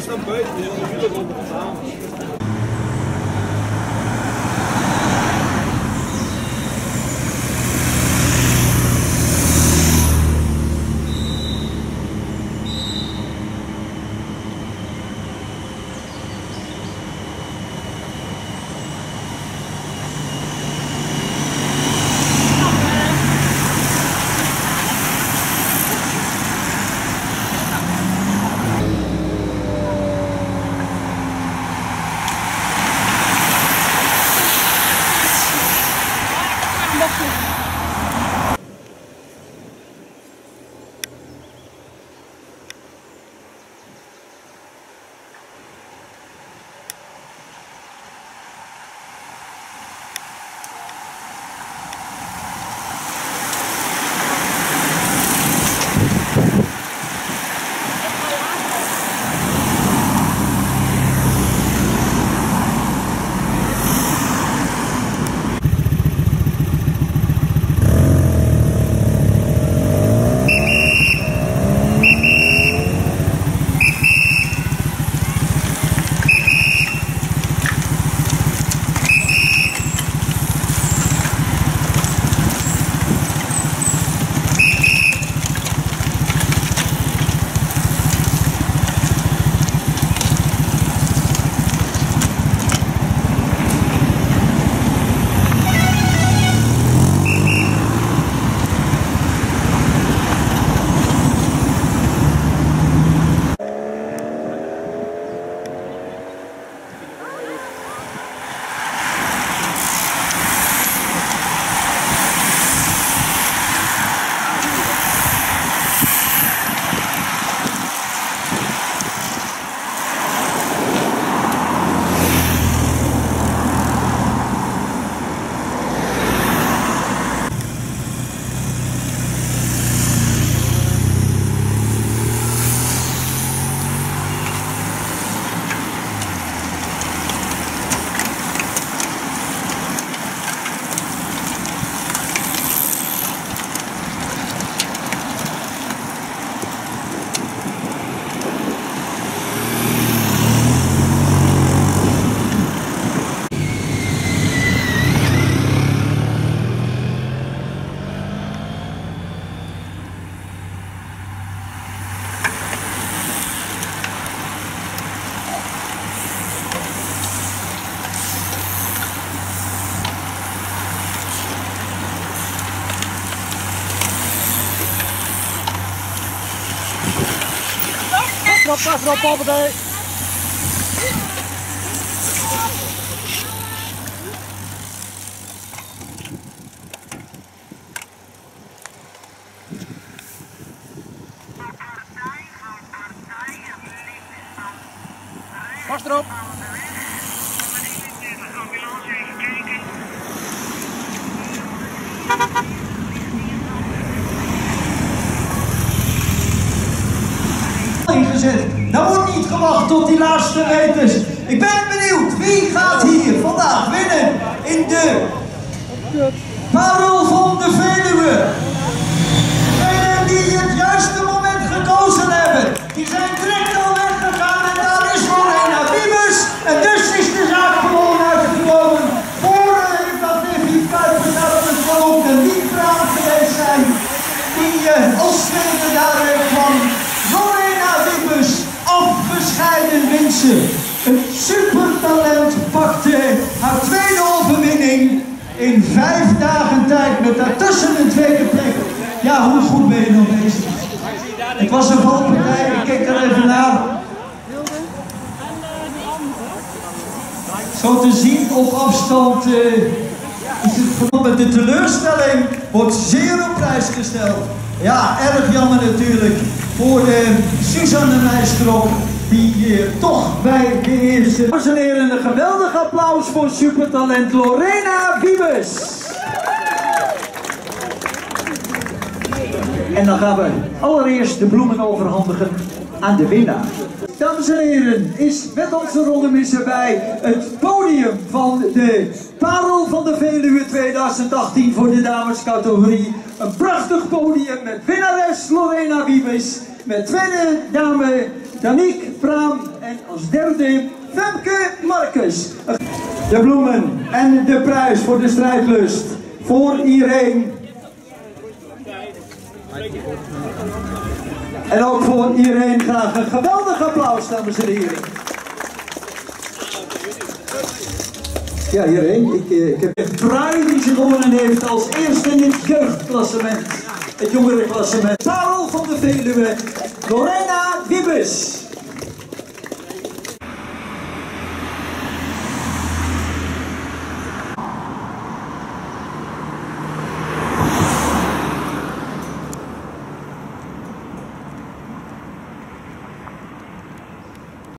staan buiten, die hebben natuurlijk op het raam. Pas erop, hoppatee. Pas erop. Ingezet. Er wordt niet gewacht tot die laatste meters. Ik ben benieuwd, wie gaat hier vandaag winnen in de Parel van de Veluwe? Degenen die het juiste moment gekozen hebben, die zijn direct al weggegaan en daar is Lorena Wiebes. En dus is de zaak gewoon uitgekomen. Voor dat Davy Kuiper naar het verloop en niet braaf geweest zijn, die als tweede daaruit kwam. Lorena Wiebes, afbescheiden winsten. Een supertalent pakte haar tweede overwinning in 5 dagen tijd met daartussen een tweede plek. Ja, hoe goed ben je nog bezig? Het was een valpartij, ik keek er even naar. Zo te zien op afstand is het genomen. De teleurstelling wordt zeer op prijs gesteld. Ja, erg jammer natuurlijk voor Suzanne Nijstrop, die toch bij de eerste. Dames en heren, een geweldig applaus voor supertalent Lorena Wiebes. En dan gaan we allereerst de bloemen overhandigen aan de winnaar. Dames en heren, is met onze rollenmisser bij het podium van de Parel van de Veluwe 2018 voor de damescategorie. Een prachtig podium met winnares Lorena Wiebes, met tweede dame Danique Praam en als derde Femke Marcus. De bloemen en de prijs voor de strijdlust voor Irene. En ook voor Irene graag een geweldig applaus, dames en heren. Ja, Irene, ik heb de trui die ze gewonnen heeft als eerste in het jeugdklassement. Het jongerenklassement. Parel van de Veluwe, Lorena Wibbes.